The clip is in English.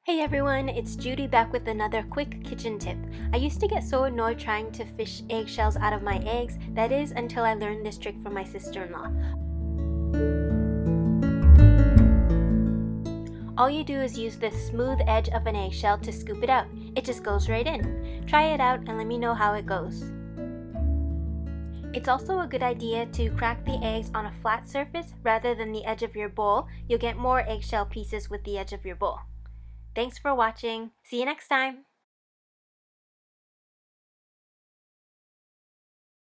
Hey everyone, it's Judy back with another quick kitchen tip. I used to get so annoyed trying to fish eggshells out of my eggs, that is until I learned this trick from my sister-in-law. All you do is use the smooth edge of an eggshell to scoop it out. It just goes right in. Try it out and let me know how it goes. It's also a good idea to crack the eggs on a flat surface rather than the edge of your bowl. You'll get more eggshell pieces with the edge of your bowl. Thanks for watching. See you next time.